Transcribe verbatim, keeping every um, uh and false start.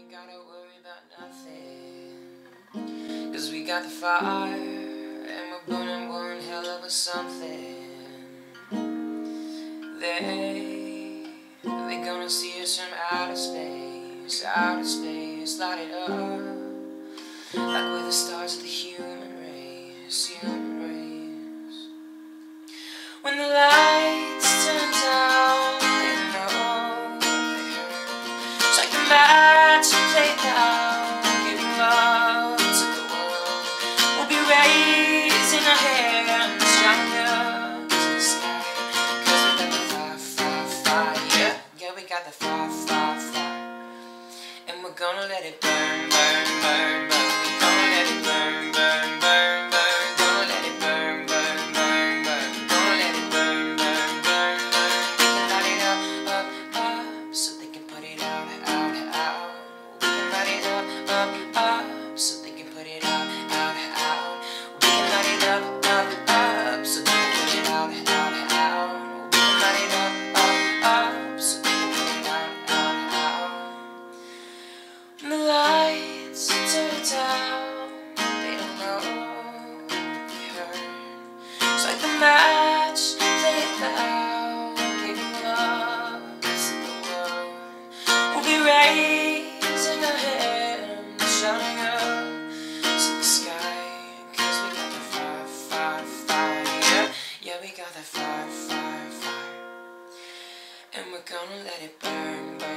ain't gotta worry about nothing, 'cause we got the fire, and we're burning one hell of a something. They, they gonna see us from outer space, outer space, light it up, like we're the stars of the human race, human race. When the lights turn down, they know they hurt. It's like the match we played now, giving love to the world. We'll be raising our hands, shining up to the sky, 'cause we got the fire, fire, fire, yeah, yeah, we got the fire, fire, fire. And we're gonna let it burn, burn, burn, burn. We're gonna let it burn, burn, burn, burn. Gonna let it burn, burn, burn, burn. Gonna let it burn, burn, burn, burn. We can light it up, up, up, so they can put it out, out, out. We can light it up, up, up, so they can put it out, out, out. We can light it up, up, up, so they can put it out, out, out. We can light it up, up, up, so they can put it out, out, out. When the lights turn down, they don't know they hurt. It's like the match played loud, giving love to the world. We'll be raising our hands, shining up to the sky, 'cause we got the fire, fire, fire, yeah, yeah, we got the fire, fire, fire. And we're gonna let it burn, burn.